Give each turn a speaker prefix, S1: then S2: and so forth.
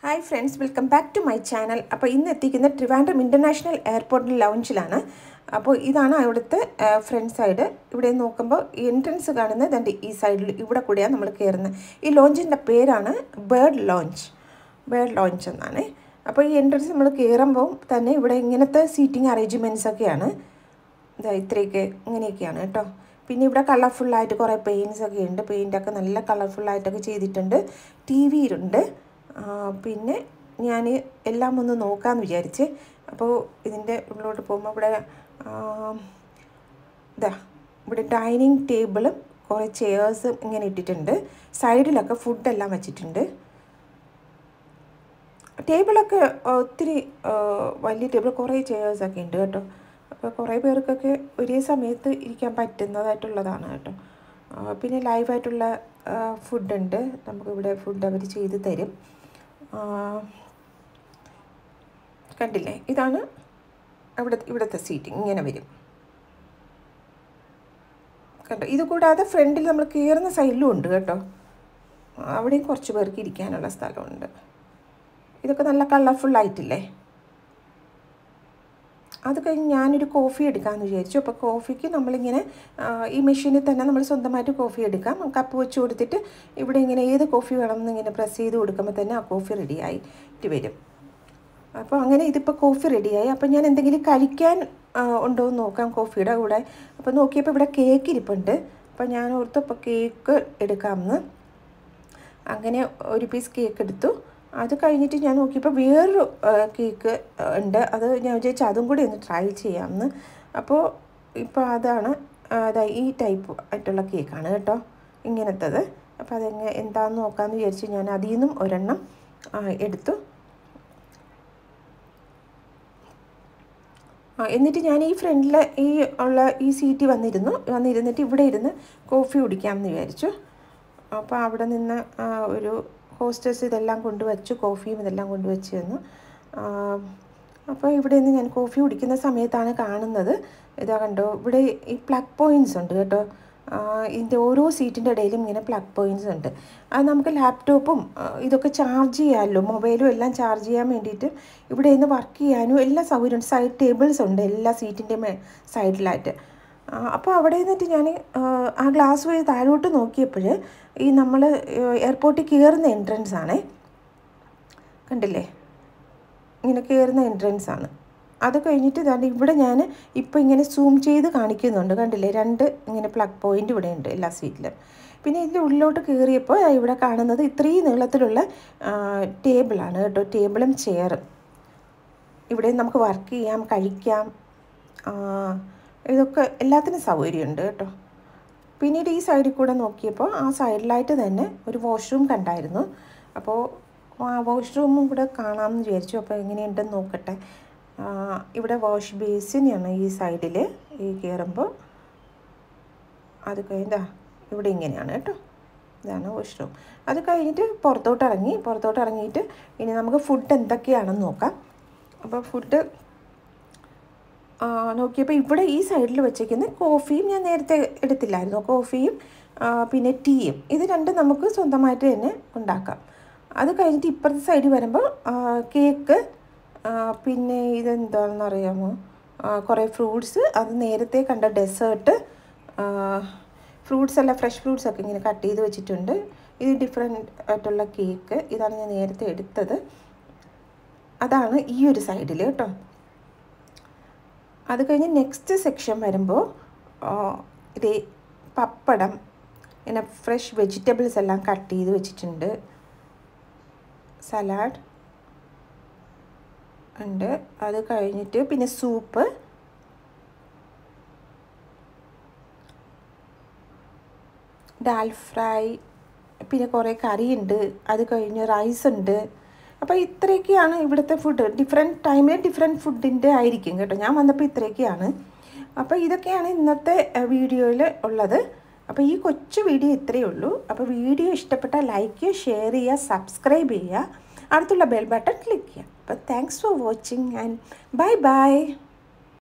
S1: Hi friends, welcome back to my channel. അപ്പോൾ ഇന്ന് എത്തിക്കുന്ന ട്രിവാൻഡ്രം ഇന്റർനാഷണൽ എയർപോർട്ടിൽ ലൗഞ്ചിലാണ്. അപ്പോൾ ഇതാണ് അവിടുത്തെ ഫ്രണ്ട് സൈഡ്. ഇവിടെ നോക്കുമ്പോൾ എൻട്രൻസ് കാണുന്നത് ദാണ്ട് ഈ സൈഡിൽ ഇവിടെ കൂടിയാണ് നമ്മൾ കയറുന്നത്. ഈ ലോഞ്ചിൻ്റെ പേരാണ് ബേർഡ് ലോഞ്ച് എന്നാണ്. അപ്പോൾ ഈ എൻട്രൻസ് നമ്മൾ കയറുമ്പോൾ തന്നെ ഇവിടെ ഇങ്ങനത്തെ സീറ്റിംഗ് അറേഞ്ച്മെൻറ്റ്സ് ഒക്കെയാണ്. ഇതാ ഇത്രയൊക്കെ ഇങ്ങനെയൊക്കെയാണ് കേട്ടോ. പിന്നെ ഇവിടെ കളർഫുള്ളായിട്ട് കുറേ പെയിൻറ്റ്സ് ഒക്കെ ഉണ്ട്. പെയിൻ്റൊക്കെ നല്ല കളർഫുള്ളായിട്ടൊക്കെ ചെയ്തിട്ടുണ്ട്. ടി വി ഉണ്ട്. പിന്നെ ഞാൻ എല്ലാം ഒന്ന് നോക്കാമെന്ന് വിചാരിച്ച്. അപ്പോൾ ഇതിൻ്റെ ഉള്ളിലോട്ട് പോകുമ്പോൾ ഇവിടെ ഡൈനിങ് ടേബിളും കുറേ ചെയേഴ്സും ഇങ്ങനെ ഇട്ടിട്ടുണ്ട്. സൈഡിലൊക്കെ ഫുഡെല്ലാം വെച്ചിട്ടുണ്ട്. ടേബിളൊക്കെ ഒത്തിരി വലിയ ടേബിൾ, കുറേ ചെയേഴ്സൊക്കെ ഉണ്ട് കേട്ടോ. അപ്പോൾ കുറേ പേർക്കൊക്കെ ഒരേ സമയത്ത് ഇരിക്കാൻ പറ്റുന്നതായിട്ടുള്ളതാണ് കേട്ടോ. പിന്നെ ലൈവായിട്ടുള്ള ഫുഡുണ്ട്. നമുക്കിവിടെ ഫുഡ് അവർ ചെയ്ത് തരും. കണ്ടില്ലേ, ഇതാണ് ഇവിടുത്തെ സീറ്റിംഗ്. ഇങ്ങനെ വരും കേട്ടോ. ഇത് കൂടാതെ ഫ്രണ്ടിൽ നമ്മൾ കയറുന്ന സൈഡിലും ഉണ്ട് കേട്ടോ. അവിടെയും കുറച്ച് പേർക്ക് ഇരിക്കാനുള്ള സ്ഥലമുണ്ട്. ഇതൊക്കെ നല്ല കളർഫുള്ളായിട്ടില്ലേ. അത് കഴിഞ്ഞ് ഞാനൊരു കോഫി എടുക്കാമെന്ന് വിചാരിച്ചു. അപ്പോൾ കോഫിക്ക് നമ്മളിങ്ങനെ ഈ മെഷീനിൽ തന്നെ നമ്മൾ സ്വന്തമായിട്ട് കോഫി എടുക്കാം. കപ്പ് വെച്ച് കൊടുത്തിട്ട് ഇവിടെ ഇങ്ങനെ ഏത് കോഫി വേണമെന്ന് ഇങ്ങനെ പ്രസ് ചെയ്ത് കൊടുക്കുമ്പോൾ തന്നെ ആ കോഫി റെഡിയായിട്ട് വരും. അപ്പോൾ അങ്ങനെ ഇതിപ്പോൾ കോഫി റെഡിയായി. അപ്പോൾ ഞാൻ എന്തെങ്കിലും കഴിക്കാൻ ഉണ്ടോ എന്ന് നോക്കാം കോഫിയുടെ കൂടെ. അപ്പോൾ നോക്കിയപ്പോൾ ഇവിടെ കേക്ക് ഇരിപ്പുണ്ട്. അപ്പോൾ ഞാൻ ഓർത്തു ഇപ്പോൾ കേക്ക് എടുക്കാമെന്ന്. അങ്ങനെ ഒരു പീസ് കേക്ക് എടുത്തു. അത് കഴിഞ്ഞിട്ട് ഞാൻ നോക്കിയപ്പോൾ വേറൊരു കേക്ക് ഉണ്ട്. അത് ഞാൻ വിചാരിച്ചു അതും കൂടി ഒന്ന് ട്രൈ ചെയ്യാമെന്ന്. അപ്പോൾ ഇപ്പോൾ അതാണ് ഈ ടൈപ്പ് ആയിട്ടുള്ള കേക്കാണ് കേട്ടോ, ഇങ്ങനത്തത്. അപ്പോൾ എന്താണെന്ന് നോക്കാമെന്ന് വിചാരിച്ചു. ഞാൻ അതിൽ നിന്നും ഒരെണ്ണം എടുത്തു. എന്നിട്ട് ഞാൻ ഈ ഫ്രണ്ടിൽ ഈ സീറ്റിൽ വന്നിരുന്നിട്ട് ഇവിടെ ഇരുന്ന് കോഫി കുടിക്കാമെന്ന് വിചാരിച്ചു. അപ്പോൾ അവിടെ നിന്ന് ഒരു ഹോസ്റ്റേഴ്സ് ഇതെല്ലാം കൊണ്ടുവച്ചു, കോഫിയും ഇതെല്ലാം കൊണ്ടുവച്ച് തന്നു. അപ്പോൾ ഇവിടെ നിന്ന് ഞാൻ കോഫി കുടിക്കുന്ന സമയത്താണ് കാണുന്നത്. ഇതാ കണ്ടോ, ഇവിടെ ഈ പ്ലഗ് പോയിൻറ്റ്സ് ഉണ്ട് കേട്ടോ. ഇതിൻ്റെ ഓരോ സീറ്റിൻ്റെ ഇടയിലും ഇങ്ങനെ പ്ലഗ് പോയിൻറ്റ്സ് ഉണ്ട്. അത് നമുക്ക് ലാപ്ടോപ്പും ഇതൊക്കെ ചാർജ് ചെയ്യാമല്ലോ, മൊബൈലും എല്ലാം ചാർജ് ചെയ്യാൻ വേണ്ടിയിട്ട് ഇവിടെ നിന്ന് വർക്ക് ചെയ്യാനും എല്ലാ സൗകര്യമുണ്ട്. സൈഡ് ടേബിൾസ് ഉണ്ട് എല്ലാ സീറ്റിൻ്റെ സൈഡിലായിട്ട്. അപ്പോൾ അവിടെ നിന്നിട്ട് ഞാൻ ആ ഗ്ലാസ് വഴി താഴോട്ട് നോക്കിയപ്പോൾ ഈ നമ്മൾ എയർപോർട്ടിൽ കയറുന്ന എൻട്രൻസ് ആണേ. കണ്ടില്ലേ, ഇങ്ങനെ കയറുന്ന എൻട്രൻസ് ആണ്. അത് കഴിഞ്ഞിട്ട് ഇതാണ്ട് ഇവിടെ ഞാൻ ഇപ്പോൾ ഇങ്ങനെ സൂം ചെയ്ത് കാണിക്കുന്നുണ്ട്. കണ്ടില്ലേ, 2 ഇങ്ങനെ പ്ലഗ് പോയിൻ്റ് ഇവിടെ ഉണ്ട് എല്ലാ സീറ്റിലും. പിന്നെ ഇതിൻ്റെ ഉള്ളിലോട്ട് കയറിയപ്പോൾ ഇവിടെ കാണുന്നത് ഇത്രയും നീളത്തിലുള്ള ടേബിളാണ് കേട്ടോ. ടേബിളും ചെയറും. ഇവിടെ നമുക്ക് വർക്ക് ചെയ്യാം, കഴിക്കാം, ഇതൊക്കെ എല്ലാത്തിനും സൗകര്യമുണ്ട് കേട്ടോ. പിന്നീട് ഈ സൈഡിൽ കൂടെ നോക്കിയപ്പോൾ ആ സൈഡിലായിട്ട് തന്നെ ഒരു വാഷ്റൂം കണ്ടായിരുന്നു. അപ്പോൾ ആ വാഷ്റൂമും കൂടെ കാണാമെന്ന് വിചാരിച്ചു. അപ്പോൾ എങ്ങനെയുണ്ടെന്ന് നോക്കട്ടെ. ഇവിടെ വാഷ് ബേസിനാണ് ഈ സൈഡിൽ ഈ കയറുമ്പോൾ. അത് കഴിഞ്ഞാൽ ഇവിടെ ഇങ്ങനെയാണ് കേട്ടോ. ഇതാണ് വാഷ്റൂം. അത് കഴിഞ്ഞിട്ട് പുറത്തോട്ട് ഇറങ്ങിയിട്ട് ഇനി നമുക്ക് ഫുഡ് എന്തൊക്കെയാണെന്ന് നോക്കാം. അപ്പോൾ ഫുഡ് നോക്കിയപ്പോൾ ഇവിടെ ഈ സൈഡിൽ വെച്ചേക്കുന്ന കോഫിയും ഞാൻ നേരത്തെ എടുത്തില്ലായിരുന്നു. കോഫിയും പിന്നെ ടീയും, ഇത് രണ്ടും നമുക്ക് സ്വന്തമായിട്ട് തന്നെ ഉണ്ടാക്കാം. അത് കഴിഞ്ഞിട്ട് ഇപ്പുറത്തെ സൈഡിൽ വരുമ്പോൾ കേക്ക്, പിന്നെ ഇതെന്താണെന്ന് അറിയാമോ, കുറേ ഫ്രൂട്ട്സ്, അത് നേരത്തെ കണ്ട ഡെസേർട്ട്, ഫ്രൂട്ട്സ് എല്ലാം ഫ്രഷ് ഫ്രൂട്ട്സൊക്കെ ഇങ്ങനെ കട്ട് ചെയ്ത് വെച്ചിട്ടുണ്ട്. ഇത് ഡിഫറെൻ്റ് ആയിട്ടുള്ള കേക്ക്, ഇതാണ് ഞാൻ നേരത്തെ എടുത്തത്. അതാണ് ഈ ഒരു സൈഡിൽ കേട്ടോ. അത് കഴിഞ്ഞ് നെക്സ്റ്റ് സെക്ഷൻ വരുമ്പോൾ ഇത് പപ്പടം, പിന്നെ ഫ്രഷ് വെജിറ്റബിൾസ് എല്ലാം കട്ട് ചെയ്ത് വെച്ചിട്ടുണ്ട്. സലാഡ് ഉണ്ട്. അത് കഴിഞ്ഞിട്ട് പിന്നെ സൂപ്പ്, ഡാൽ ഫ്രൈ, പിന്നെ കുറേ കറിയുണ്ട്. അത് കഴിഞ്ഞ് റൈസ് ഉണ്ട്. അപ്പോൾ ഇത്രയൊക്കെയാണ് ഇവിടുത്തെ ഫുഡ്. ഡിഫറെൻറ്റ് ടൈമിൽ ഡിഫറെൻറ്റ് ഫുഡിൻ്റെ ആയിരിക്കും കേട്ടോ. ഞാൻ വന്നപ്പോൾ ഇത്രയൊക്കെയാണ്. അപ്പോൾ ഇതൊക്കെയാണ് ഇന്നത്തെ വീഡിയോയിൽ ഉള്ളത്. അപ്പോൾ ഈ കൊച്ചു വീഡിയോ ഇത്രയേ ഉള്ളൂ. അപ്പോൾ വീഡിയോ ഇഷ്ടപ്പെട്ടാൽ ലൈക്ക് ചെയ്യുക, ഷെയർ ചെയ്യുക, സബ്സ്ക്രൈബ് ചെയ്യുക, അടുത്തുള്ള ബെൽ ബട്ടൺ ക്ലിക്ക് ചെയ്യുക. അപ്പോൾ thanks for watching and by.